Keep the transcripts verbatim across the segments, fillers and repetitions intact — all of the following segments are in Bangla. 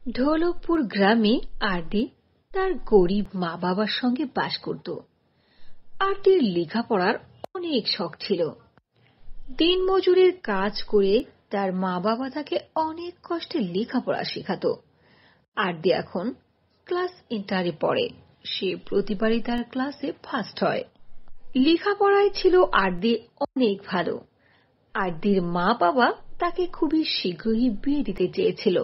ঢোলকপুর গ্রামে আরদি তার গরিব মা বাবার সঙ্গে বাস করত। আরদির লেখাপড়ার অনেক শখ ছিল। দিনমজুরের কাজ করে তার মা বাবা তাকে অনেক কষ্টে লেখাপড়া শেখাতো। আরদি এখন ক্লাস ইন্টারে পড়ে। সে প্রতিবারই তার ক্লাসে ফার্স্ট হয়। লেখাপড়ায় ছিল আরদি অনেক ভালো। আরদির মা বাবা তাকে খুবই শীঘ্রই বিয়ে দিতে চেয়েছিল,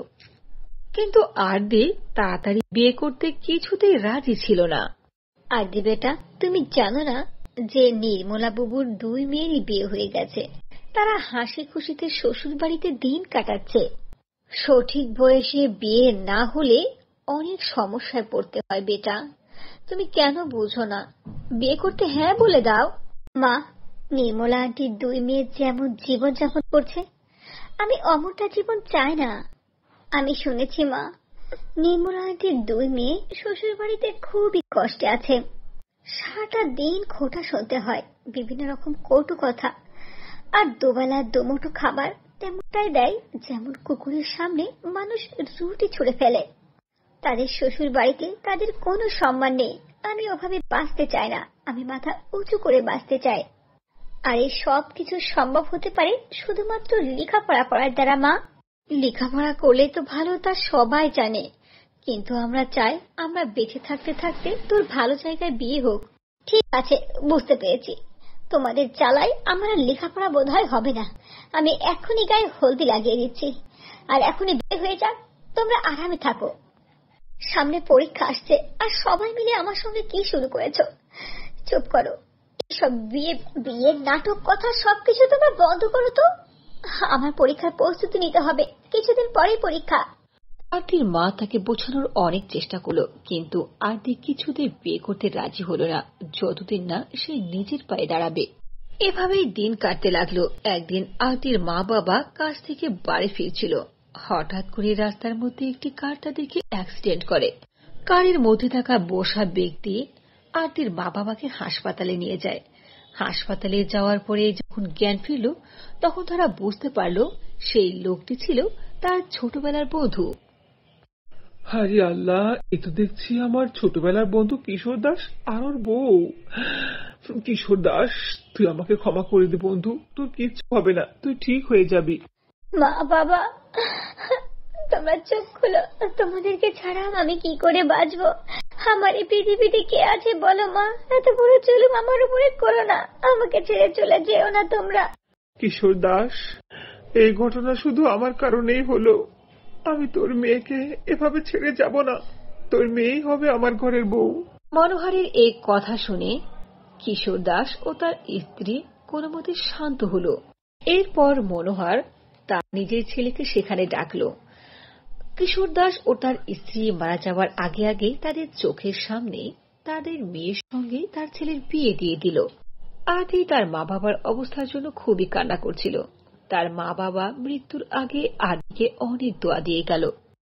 কিন্তু আরদি তাড়াতাড়ি বিয়ে করতে কিছুতেই রাজি ছিল না। আরদি বেটা, তুমি জানো না যে নির্মলা বুবুর দুই মেয়েরই বিয়ে হয়ে গেছে। তারা হাসি খুশিতে শ্বশুর বাড়িতে দিন কাটাচ্ছে। সঠিক বয়সে বিয়ে না হলে অনেক সমস্যায় পড়তে হয় বেটা। তুমি কেন বুঝো না? বিয়ে করতে হ্যাঁ বলে দাও। মা, নির্মলা আন্টির দুই মেয়ে যেমন জীবন যাপন করছে, আমি অমরটা জীবন চাই না। আমি শুনেছি মা, নির্মলা আন্টির দুই মেয়ে শ্বশুর বাড়িতে খুবই কষ্টে আছে। সারাটা দিন খোঁটা শুনতে হয়, বিভিন্ন রকম কটু কথা, আর দুবেলা দুমুঠো খাবার তেমনটাই দেয় যেমন কুকুরের সামনে মানুষ রুটি ছুঁড়ে ফেলে। তাদের শ্বশুর বাড়িতে তাদের কোনো সম্মান নেই। আমি ওভাবে বাঁচতে চাই না। আমি মাথা উঁচু করে বাঁচতে চাই। আর এই সব কিছু সম্ভব হতে পারে শুধুমাত্র লেখাপড়া করার দ্বারা। মা, লেখাপড়া করলে তো ভালো, তা সবাই জানে, কিন্তু আমরা চাই আমরা বেঁচে থাকতে থাকতে তোর ভালো জায়গায় বিয়ে হোক। ঠিক আছে, বুঝতে পেরেছি। তোমাদের জ্বালাই আমার লেখাপড়া বোধ হয় হবে না। আমি এখনই গায়ে হলদি লাগিয়ে দিচ্ছি, আর এখনই বিয়ে হয়ে যাক। তোমরা আরামে থাকো। সামনে পরীক্ষা আসছে, আর সবাই মিলে আমার সঙ্গে কি শুরু করেছো? চুপ করো। সব বিয়ে বিয়ের নাটক কথা সবকিছু তোমরা বন্ধ করো তো। আমার পরীক্ষার প্রস্তুতি নিতে হবে, কিছুদিন পরেই পরীক্ষা। আরদির মা তাকে বোঝানোর অনেক চেষ্টা করল, কিন্তু আরদি কিছুতেই বিয়ে করতে রাজি হল না যতদিন না সে নিজের পায়ে দাঁড়াবে। এভাবেই দিন কাটতে লাগলো। একদিন আরদির মা বাবা কাজ থেকে বাড়ি ফিরছিল। হঠাৎ করে রাস্তার মধ্যে একটি কার তাদেরকে অ্যাক্সিডেন্ট করে। কারের মধ্যে থাকা বসা ব্যক্তি আরদির মা বাবাকে হাসপাতালে নিয়ে যায়। হাসপাতালে যাওয়ার পরে যখন জ্ঞান ফিরল, তখন তারা বুঝতে পারল সেই লোকটি ছিল তার ছোটবেলার বন্ধু। হারি আল্লাহ, এ তো দেখছি আমার ছোটবেলার বন্ধু কিশোর দাস আর ওর বউ। কিশোর দাস, তুই আমাকে ক্ষমা করে দে বন্ধু, তোর কিচ্ছু হবে না, তুই ঠিক হয়ে যাবি। মা বাবা, তোমরা চোখ খুলো। তোমাদেরকে ছাড়া আমি কি করে বাঁচবো? আমার এই পৃথিবীতে কে আছে বলো মা? এত বড় জুলুম আমার উপরে করো না। আমাকে ছেড়ে চলে যেও না তোমরা। কিশোর দাস, এই ঘটনা শুধু আমার কারণেই হলো। আমি তোর মেয়েকে এভাবে ছেড়ে যাব না। তোর মেয়েই হবে আমার ঘরের বউ। মনোহরের এই কথা শুনে কিশোর দাস ও তার স্ত্রী কোনো মতে শান্ত হল। এরপর মনোহর তার নিজের ছেলেকে সেখানে ডাকল। কিশোর দাস ও তার স্ত্রী মারা যাওয়ার আগে আগে তাদের চোখের সামনে তাদের মেয়ের সঙ্গে তার ছেলের বিয়ে দিয়ে দিল। আরদি তার মা বাবার অবস্থার জন্য খুবই কান্না করছিল। তার মা বাবা মৃত্যুর আগে আরদিকে অনেক দোয়া দিয়ে গেল।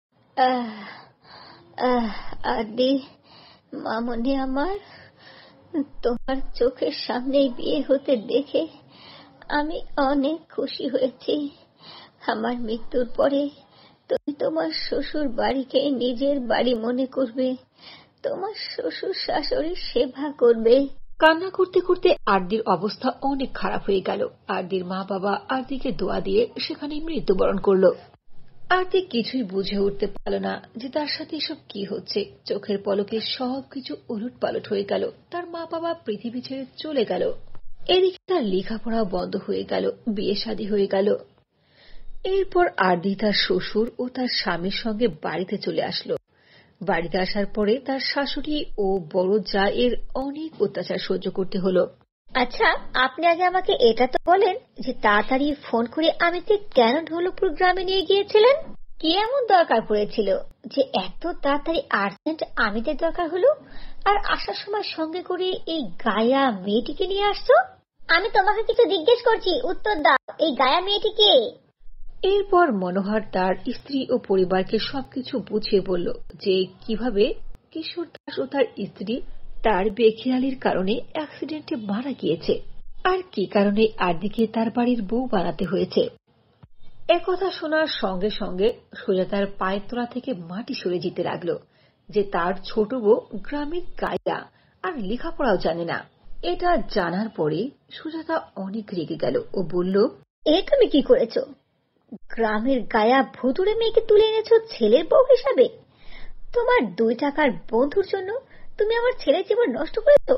আরদি, মামনি আমার, তোমার চোখের সামনেই বিয়ে হতে দেখে আমি অনেক খুশি হয়েছি। আমার মৃত্যুর পরে তুমি তোমার শ্বশুর বাড়িকে নিজের বাড়ি মনে করবে, তোমার শ্বশুর শাশুড়ির সেবা করবে। কান্না করতে করতে আরদির অবস্থা অনেক খারাপ হয়ে গেল। আরদির মা বাবা আরদিকে দোয়া দিয়ে সেখানে মৃত্যুবরণ করল। আরদি কিছুই বুঝে উঠতে পারল না যে তার সাথে এসব কি হচ্ছে। চোখের পলকে সবকিছু উলট পালট হয়ে গেল। তার মা বাবা পৃথিবী ছেড়ে চলে গেল। এদিকে তার লেখাপড়া বন্ধ হয়ে গেল, বিয়ে শাদী হয়ে গেল। এরপর আরদি তার শ্বশুর ও তার স্বামীর সঙ্গে বাড়িতে চলে আসলো। বাড়িতে আসার পরে তার শাশুড়ি ও বড় জা এর অনেক অত্যাচার সহ্য করতে হলো। আচ্ছা, আপনি আগে আমাকে এটা তো বলেন যে তাড়াতাড়ি ফোন করে আমিতে কেন ঢোলকপুর গ্রামে নিয়ে গিয়েছিলেন? কি এমন দরকার পড়েছিল যে এত তাড়াতাড়ি আর্জেন্ট আমিদের দরকার হলো? আর আসার সময় সঙ্গে করে এই গায়া মেয়েটিকে নিয়ে আসছো? আমি তোমাকে কিছু জিজ্ঞেস করছি, উত্তর দাও। এই গায়া মেয়েটি কে? এরপর মনোহর তার স্ত্রী ও পরিবারকে সবকিছু বুঝিয়ে বলল যে কিভাবে কিশোর দাস ও তার স্ত্রী তার বেখেয়ালির কারণে অ্যাক্সিডেন্টে মারা গিয়েছে, আর কি কারণে আরদিকে তার বাড়ির বউ বানাতে হয়েছে। একথা শোনার সঙ্গে সঙ্গে সুজাতার পায়ের তলা থেকে মাটি সরে যেতে লাগলো যে তার ছোট বউ গ্রামের গাইয়া আর লেখাপড়াও জানে না। এটা জানার পরে সুজাতা অনেক রেগে গেল ও বলল, এ তুমি কি করেছো? গ্রামের গায়া ভুতুড়ে মেয়েকে তুলে এনেছো ছেলের বউ হিসাবে? তোমার দুই টাকার বন্ধুর জন্য তুমি আমার ছেলের জীবন নষ্ট করেছো।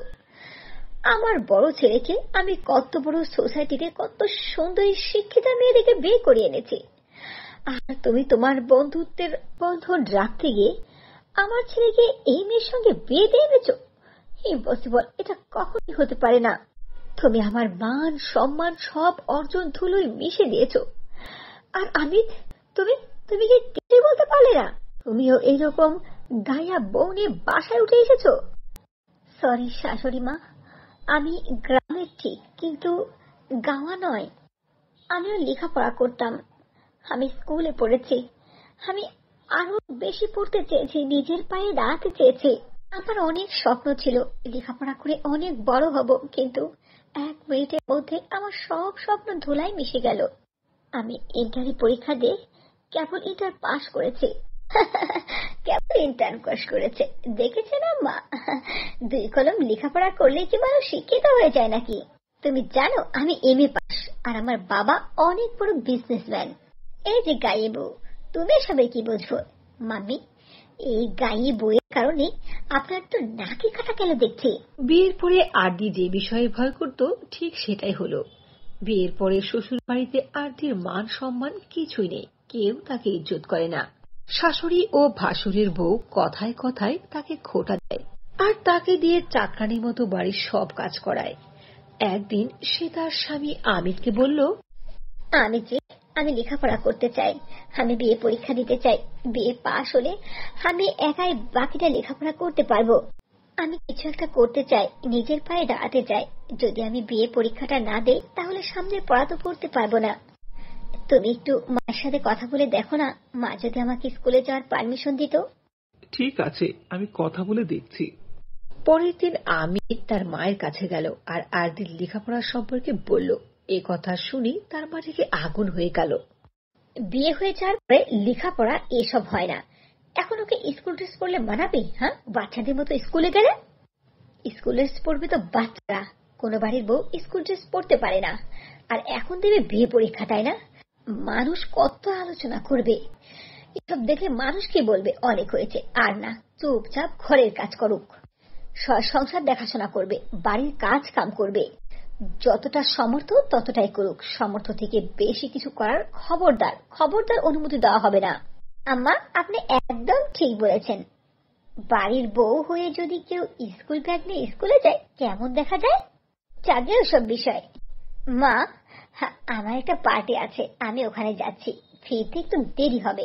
আমার বড় ছেলেকে আমি কত বড় সোসাইটিতে কত সুন্দরী শিক্ষিতা মেয়েদেরকে বিয়ে করিয়ে এনেছি, আর তুমি তোমার বন্ধুত্বের বন্ধন রাখতে গিয়ে আমার ছেলেকে এই মেয়ের সঙ্গে বিয়ে দিয়ে এনেছো। ইম্পসিবল, এটা কখনই হতে পারে না। তুমি আমার মান সম্মান সব অর্জন ধুলোয় মিশে দিয়েছো, আর আমি তুমি তুমি কি কিছুই বলতে পারলে না? তুমিও এইরকম গায়া বউ নিয়ে বাসায় উঠে এসেছো। সরি শাশুড়ি মা, আমি গ্রামের ঠিক, কিন্তু গাওয়া নয়। আমিও লেখাপড়া করতাম, আমি স্কুলে পড়েছি, আমি আরো বেশি পড়তে চেয়েছি, নিজের পায়ে দাঁড়াতে চেয়েছি। আমার অনেক স্বপ্ন ছিল লেখাপড়া করে অনেক বড় হব, কিন্তু এক মিনিটের মধ্যে আমার সব স্বপ্ন ধুলায় মিশে গেল। আমি ইন্টারি পরীক্ষা দিয়ে কেবল ইন্টার পাস করেছি। কেবল ইন্টার পাস করেছে, দেখেছেন আম্মা? দুই কলম লেখাপড়া করলে কি মানুষ শিক্ষিত হয়ে যায় নাকি? তুমি জানো আমি এম এ পাস, আর আমার বাবা অনেক বড় বিজনেসম্যান। এই যে গায়ে বউ, তুমি সবাই কি বুঝবো? মাম্মি, এই গায়ে বউয়ের কারণে আপনার তো নাকি কাটা গেল দেখছি। বিয়ের পরে আরদি যে বিষয়ে ভয় করত ঠিক সেটাই হলো। বিয়ের পরে শ্বশুর বাড়িতে আরদির মান সম্মান কিছুই নেই, কেউ তাকে ইজ্জত করে না। শাশুড়ি ও ভাসুরের বউ কথায় কথায় তাকে খোঁটা দেয়, আর তাকে দিয়ে চাকরানির মতো বাড়ির সব কাজ করায়। একদিন সে তার স্বামী আমিরকে বলল, আমি যে আমি লেখাপড়া করতে চাই, আমি বিয়ে পরীক্ষা দিতে চাই, বিয়ে পাশ হলে আমি একাই বাকিটা লেখাপড়া করতে পারবো। আমি কিছু একটা করতে চাই, নিজের পায়ে দাঁড়াতে চাই। যদি আমি বিয়ে পরীক্ষাটা না দেই তাহলে সামনে পড়া তো করতে পারবো না। তুমি একটু মায়ের সাথে কথা বলে দেখো না, মা যদি আমাকে স্কুলে যাওয়ার পারমিশন দিত। ঠিক আছে, আমি কথা বলে দেখছি। পরের দিন আমি তার মায়ের কাছে গেল আর আরদির লেখাপড়া সম্পর্কে বলল। এ কথা শুনি তার মা থেকে আগুন হয়ে গেল। বিয়ে হয়ে যাওয়ার পরে লেখাপড়া এসব হয় না। এখন ওকে স্কুল ড্রেস পরলে মানাবে? হ্যাঁ, বাচ্চাদের মতো স্কুলে গেলে? স্কুল ড্রেস পরবে তো বাচ্চারা, কোনো বাড়ির বউ স্কুল ড্রেস পরতে পারে না। আর এখন দেবে বিয়ে পরীক্ষা, তাই না? মানুষ কত আলোচনা করবে, এসব দেখলে মানুষ কি বলবে? অনেক হয়েছে, আর না, চুপচাপ ঘরের কাজ করুক, সংসার দেখাশোনা করবে, বাড়ির কাজ কাম করবে, যতটা সমর্থ ততটাই করুক। সমর্থ থেকে বেশি কিছু করার খবরদার খবরদার অনুমতি দেওয়া হবে না। আম্মা, আপনি একদম ঠিক বলেছেন। বাড়ির বউ হয়ে যদি কেউ স্কুল ব্যাগ নিয়ে স্কুলে যায় কেমন দেখা যায়? জাগে ওসব বিষয়। মা, আমার একটা পার্টি আছে, আমি ওখানে যাচ্ছি, ফিরতে একটু দেরি হবে।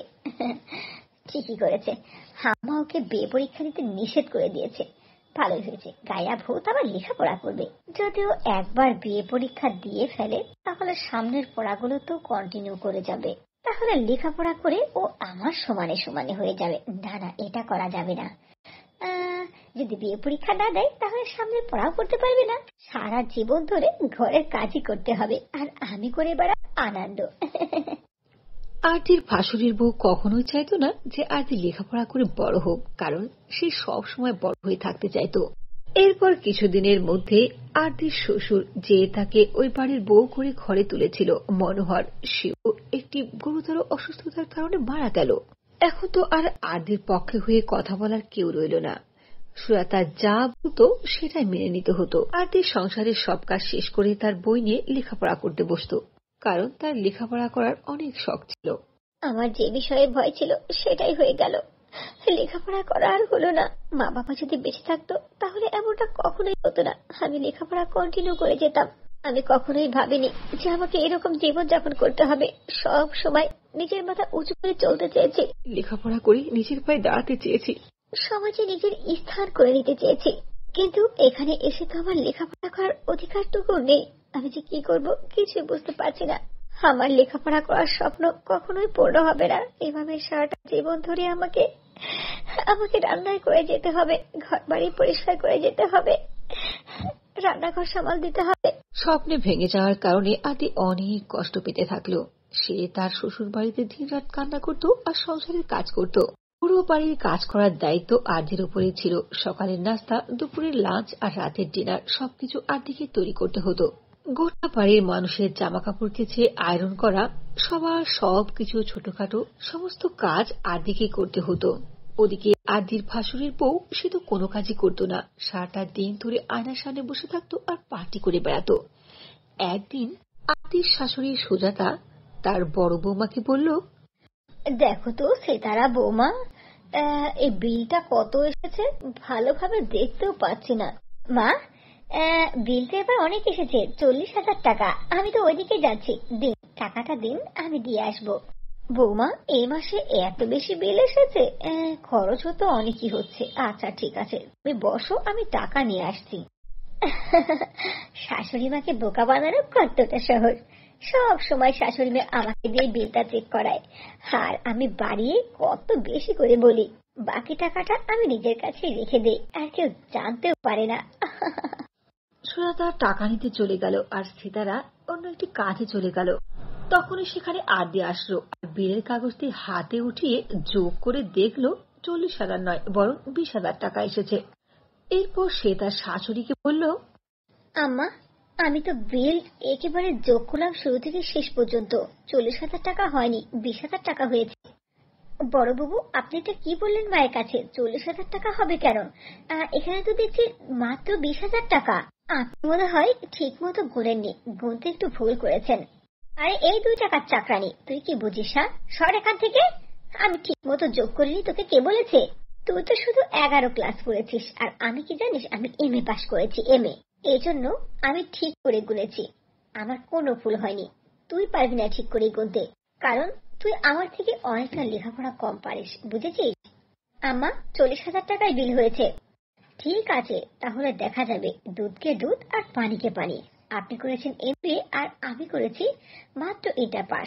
ঠিকই করেছে, আম্মা ওকে বিয়ে পরীক্ষা দিতে নিষেধ করে দিয়েছে। ভালোই হয়েছে, গায়া ভূত আবার লেখাপড়া করবে। যদিও একবার বিয়ে পরীক্ষা দিয়ে ফেলে তাহলে সামনের পড়াগুলো তো কন্টিনিউ করে যাবে, তাহলে লেখাপড়া করে ও আমার সমানে সমানে হয়ে যাবে। না না, এটা করা যাবে না। যদি বিয়ে পরীক্ষা না দেয় তাহলে সামনের পড়াও করতে পারবে না, সারা জীবন ধরে ঘরের কাজই করতে হবে, আর আমি করে বেড়া আনন্দ। আরদির ভাসুরের বউ কখনোই চাইতো না যে আরদি লেখাপড়া করে বড় হোক, কারণ সে সব সময় বড় হয়ে থাকতে চাইতো। এরপর কিছুদিনের মধ্যে আরদির শ্বশুর, যে তাকে ওই বাড়ির বউ করে ঘরে তুলেছিল, মনোহর, সেও একটি গুরুতর অসুস্থতার কারণে মারা গেল। এখন তো আর আরদির পক্ষে হয়ে কথা বলার কেউ রইল না। সুজাতা যা বলতো সেটাই মেনে নিতে হতো। আরদির সংসারের সব কাজ শেষ করে তার বই নিয়ে লেখাপড়া করতে বসত, কারণ তার লেখাপড়া করার অনেক শখ ছিল। আমার যে বিষয়ে ভয় ছিল সেটাই হয়ে গেল, লেখাপড়া করা আর হলো না। মা বাবা যদি বেঁচে থাকতো তাহলে এমনটা কখনোই হতো না, আমি লেখাপড়া কন্টিনিউ করে যেতাম। আমি কখনোই ভাবিনি যে আমাকে এরকম জীবন যাপন করতে হবে। সব সময় নিজের মাথা উঁচু করে চলতে চেয়েছি, লেখাপড়া করে নিজের পায়ে দাঁড়াতে চেয়েছি, সমাজে নিজের স্থান করে নিতে চেয়েছি, কিন্তু এখানে এসে তো আমার লেখাপড়া করার অধিকারটুকু নেই। আমি যে কি করব কিছুই বুঝতে পারছি না। আমার লেখাপড়া করার স্বপ্ন কখনোই পূর্ণ হবে না। এভাবে সারাটা জীবন ধরে আমাকে আমাকে রান্নায় করে যেতে হবে, ঘর বাড়ি পরিষ্কার করে যেতে হবে, রান্নাঘর সামাল দিতে হবে। স্বপ্নে ভেঙে যাওয়ার কারণে আদি অনেক কষ্ট পেতে থাকলো। সে তার শ্বশুর বাড়িতে দিনরাত কান্না করত আর সংসারের কাজ করত। পুরো বাড়ির কাজ করার দায়িত্ব আরদির উপরে ছিল। সকালের নাস্তা, দুপুরের লাঞ্চ আর রাতের ডিনার সবকিছু আরদিকে তৈরি করতে হতো। গোটা বাড়ির মানুষের জামা কাপড় কেচে আয়রন করা, সবার সবকিছু ছোটখাটো সমস্ত কাজ আরদিকে করতে হতো। ওদিকে আরদির ভাসুরের বউ, সে তো কোনো কাজই করতো না, সারাটা দিন ধরে আয়নার সামনে বসে থাকতো আর পার্টি করে বেড়াতো। একদিন আরদির শাশুড়ি সুজাতা তার বড় বৌমাকে বলল, দেখো তো সেতারা বৌমা, এই বিলটা কত এসেছে ভালোভাবে দেখতেও পাচ্ছি না। মা, বিলটা এবার অনেক এসেছে, চল্লিশ হাজার টাকা। আমি তো ওইদিকে যাচ্ছি, দিন টাকাটা দিন, আমি দিয়ে আসবো। বৌমা, এই মাসে এত বেশি বিল এসেছে, খরচ হতো অনেকই হচ্ছে। আচ্ছা ঠিক আছে, তুমি বসো, আমি টাকা নিয়ে আসছি। শাশুড়ি মাকে বোকা বানানো কতটা সহজ। সব সময় শাশুড়ি মা আমাকে দিয়ে বিলটা চেক করায়, আর আমি বাড়িয়ে কত বেশি করে বলি। বাকি টাকাটা আমি নিজের কাছে রেখে দেই, আর কেউ জানতেও পারে না। সুজাতা টাকা নিতে চলে গেল আর সিতারা অন্য একটি কাজে চলে গেল। তখনই সেখানে আরদি আসলো আর বিলের কাগজটি হাতে উঠিয়ে যোগ করে দেখলো চল্লিশ হাজার নয়, বরং বিশ হাজার টাকা এসেছে। এরপর সে তার শাশুড়িকে বলল, আম্মা, আমি তো বিল একেবারে যোগ করলাম শুরু থেকে শেষ পর্যন্ত, চল্লিশ হাজার টাকা হয়নি, বিশ হাজার টাকা হয়েছে। বড় বাবু, আপনি এটা কি বললেন মায়ের কাছে? চল্লিশ হাজার টাকা হবে কেন? এখানে তো দেখছি মাত্র বিশ হাজার টাকা। আপনি মনে হয় ঠিক মতো গুনেননি, গুনতে একটু ভুল করেছেন। আরে এই দুই টাকার চাকরানি, তুই কি বুঝিস? হ্যাঁ, সর এখান থেকে। আমি ঠিক মতো যোগ করিনি, তোকে কে বলেছে? তুই তো শুধু এগারো ক্লাস করেছিস, আর আমি কি জানিস, আমি এম এ পাস করেছি, এম এ। এই জন্য আমি ঠিক করে গুনেছি, আমার কোনো ভুল হয়নি। তুই পারবি না ঠিক করে গুনতে, কারণ তুই আমার থেকে অনেকটা লেখাপড়া কম পারিস, বুঝেছিস? আম্মা, চল্লিশ হাজার টাকায় বিল হয়েছে। ঠিক আছে, তাহলে দেখা যাবে দুধকে দুধ আর পানিকে পানি। আপনি করেছেন এম এ আর আমি করেছি মাত্র ইন্টার পাস।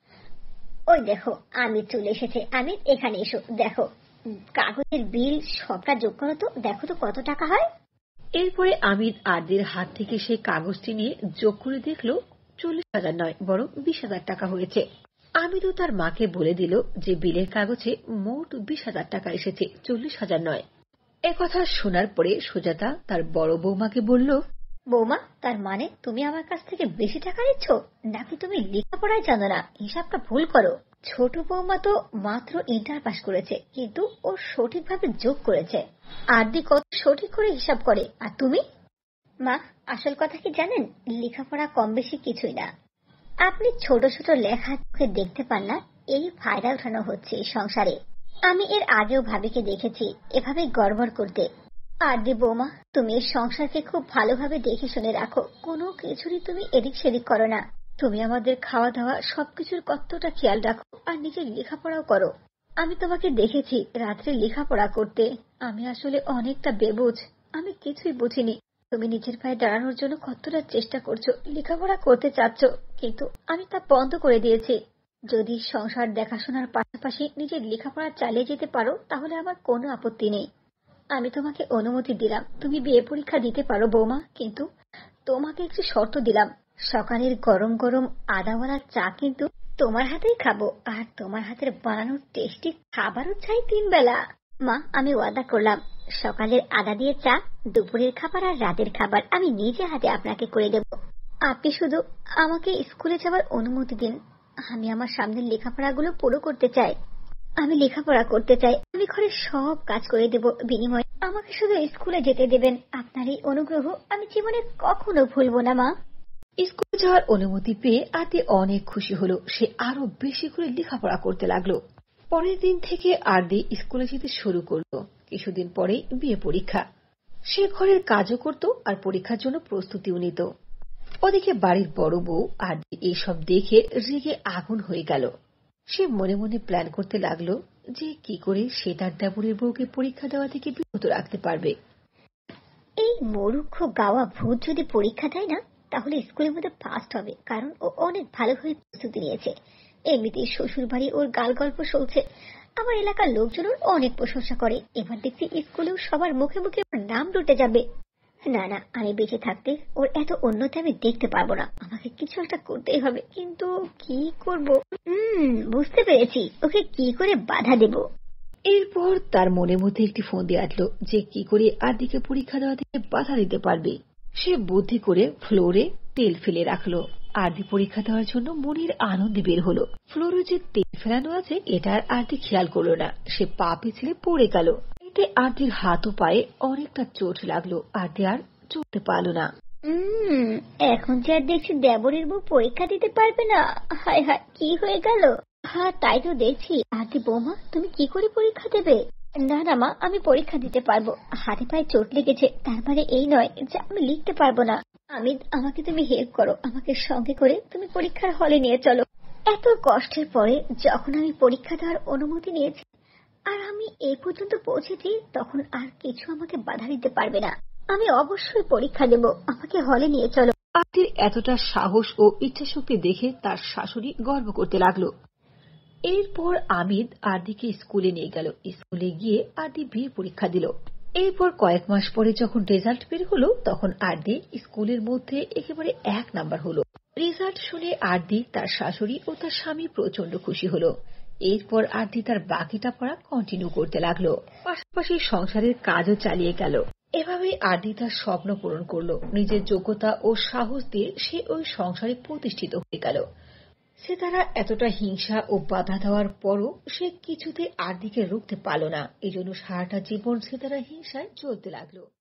ওই দেখো আমি চলে এসেছে। আমি এখানে এসো, দেখো কাগজের বিল সবটা যোগ করো তো, দেখো তো কত টাকা হয়। এরপরে আমির আরদির হাত থেকে সেই কাগজটি নিয়ে যোগ করে দেখলো চল্লিশ হাজার নয়, বরং বিশ হাজার টাকা হয়েছে। আমিরও তার মাকে বলে দিল যে বিলের কাগজে মোট বিশ হাজার টাকা এসেছে, চল্লিশ হাজার নয়। একথা শোনার পরে সুজাতা তার বড় বৌমাকে বলল, বৌমা, তার মানে তুমি আমার কাছ থেকে বেশি টাকা নিচ্ছ, নাকি তুমি লেখাপড়ায় জানো না? হিসাবটা ভুল করো। ছোট বৌমা তো মাত্র ইন্টার পাস করেছে, কিন্তু ও সঠিকভাবে যোগ করেছে। আরদি কত সঠিক করে হিসাব করে, আর তুমি? মা, আসল কথা কি জানেন, লেখাপড়া কম বেশি কিছুই না। আপনি ছোট ছোট লেখা চোখে দেখতে পান না, এই ফায়দা উঠানো হচ্ছে এই সংসারে। আমি এর আগেও ভাবিকে দেখেছি এভাবে গড়বড় করতে। আরদি বৌমা, তুমি এই সংসারকে খুব ভালোভাবে দেখে শুনে রাখো, কোনো কিছুরই তুমি এদিক সেদিক করো না। তুমি আমাদের খাওয়া দাওয়া সবকিছুর কতটা খেয়াল রাখো, আর নিজের লেখাপড়াও করো। আমি তোমাকে দেখেছি রাত্রে লেখাপড়া করতে। আমি আসলে অনেকটা বেবুঝ, আমি কিছুই বুঝিনি। তুমি নিজের পায়ে দাঁড়ানোর জন্য কতটা চেষ্টা করছো, লেখাপড়া করতে চাচ্ছ, কিন্তু আমি তা বন্ধ করে দিয়েছি। যদি সংসার দেখাশোনার পাশাপাশি নিজের লেখাপড়া চালিয়ে যেতে পারো, তাহলে আমার কোনো আপত্তি নেই। আমি তোমাকে অনুমতি দিলাম, তুমি বিয়ে পরীক্ষা দিতে পারো বৌমা, কিন্তু তোমাকে একটু শর্ত দিলাম, সকালের গরম গরম আদাওয়ালা চা কিন্তু তোমার হাতেই খাবো, আর তোমার হাতের বানানোর টেস্টি খাবারও চাই তিন বেলা। মা, আমি ওয়াদা করলাম, সকালের আদা দিয়ে চা, দুপুরের খাবার আর রাতের খাবার আমি নিজে হাতে আপনাকে করে দেব। আপনি শুধু আমাকে স্কুলে যাওয়ার অনুমতি দিন। আমি আমার সামনের লেখাপড়াগুলো পুরো করতে চাই। আমি লেখাপড়া করতে চাই, আমি ঘরের সব কাজ করে দেব, বিনিময়ে আমাকে শুধু স্কুলে যেতে দেবেন। আপনার এই অনুগ্রহ আমি জীবনে কখনো ভুলবো না মা। স্কুলে যাওয়ার অনুমতি পেয়ে আরদি অনেক খুশি হলো। সে আরো বেশি করে লেখাপড়া করতে লাগলো। পরের দিন থেকে আরদি স্কুলে যেতে শুরু করলো। কিছুদিন পরে বিয়ে পরীক্ষা। সে ঘরের কাজও করত আর পরীক্ষার জন্য প্রস্তুতিও নিত। ওদিকে বাড়ির বড় বউ আরদি এইসব দেখে রেগে আগুন হয়ে গেল। সে মনে মনে প্ল্যান করতে লাগলো যে কি করে সে তার দেবরের বউকে পরীক্ষা দেওয়া থেকে বিরত রাখতে পারবে। এই মূর্খ গাওয়া ভূত যদি পরীক্ষা দেয় না, তাহলে স্কুলের মধ্যে ফার্স্ট হবে, কারণ ও অনেক ভালোভাবে প্রস্তুতি নিয়েছে। এমনিতেই শ্বশুর বাড়ি ওর গাল গল্প চলছে, আমার এলাকার লোকজন ওর অনেক প্রশংসা করে। এবার দেখছি স্কুলেও সবার মুখে মুখে ওর নাম রটে যাবে। না না, আমি বেঁচে থাকতে ওর এত উন্নতি আমি দেখতে পারবো না। আমাকে কিছু একটা করতেই হবে, কিন্তু কি করব? হুম বুঝতে পেরেছি, ওকে কি করে বাধা দেব। এরপর তার মনের মধ্যে একটি ফোন দিয়ে আসলো যে কি করে আরদিকে পরীক্ষা দেওয়া থেকে বাধা দিতে পারবে। সে বুদ্ধি করে ফ্লোরে তেল ফেলে রাখলো। আরদি পরীক্ষা দেওয়ার জন্য মনের আনন্দে বের হলো। ফ্লোরে যে তেল ফেলানো আছে এটা আর আরদি খেয়াল করলো না। সে পা পিছলে পড়ে গেল। এতে আরদির হাত ও পায়ে অনেকটা চোট লাগলো। আরদি আর চলতে পারলো না। হুম এখন যে আর দেখছি দেবরের বউ পরীক্ষা দিতে পারবে না। হায় হায়, কি হয়ে গেল? হ্যাঁ তাই তো দেখছি। আদি বৌমা, তুমি কি করে পরীক্ষা দেবে? না না মা, আমি পরীক্ষা দিতে পারবো। হাতে পায়ে চোট লেগেছে, তার মানে এই নয় যে আমি লিখতে পারবো না। আমি আমাকে তুমি হেল্প করো, আমাকে সঙ্গে করে তুমি পরীক্ষার হলে নিয়ে চলো। এত কষ্টের পরে যখন আমি পরীক্ষা দেওয়ার অনুমতি নিয়েছি আর আমি এই পর্যন্ত পৌঁছেছি, তখন আর কিছু আমাকে বাধা দিতে পারবে না। আমি অবশ্যই পরীক্ষা দেব, আমাকে হলে নিয়ে চলো। আরদির এতটা সাহস ও ইচ্ছাশক্তি দেখে তার শাশুড়ি গর্ব করতে লাগলো। এরপর আমিদ আরদিকে স্কুলে নিয়ে গেল। স্কুলে গিয়ে আরদি বিয়ে পরীক্ষা দিল। এরপর কয়েক মাস পরে যখন রেজাল্ট বের হলো তখন আরদি স্কুলের মধ্যে একেবারে এক নাম্বার হলো। রেজাল্ট শুনে আরদি, তার শাশুড়ি ও তার স্বামী প্রচন্ড খুশি হলো। এরপর আরদি তার বাকিটা পড়া কন্টিনিউ করতে লাগলো, পাশাপাশি সংসারের কাজও চালিয়ে গেল। এভাবেই আরদি তার স্বপ্ন পূরণ করলো। নিজের যোগ্যতা ও সাহস দিয়ে সে ওই সংসারে প্রতিষ্ঠিত হয়ে গেল। সে তারা এতটা হিংসা ও বাধা দেওয়ার পরও সে কিছুতে আরদিকে রুখতে পারল না। এজন্য সারাটা জীবন সে তারা হিংসায় চলতে লাগলো।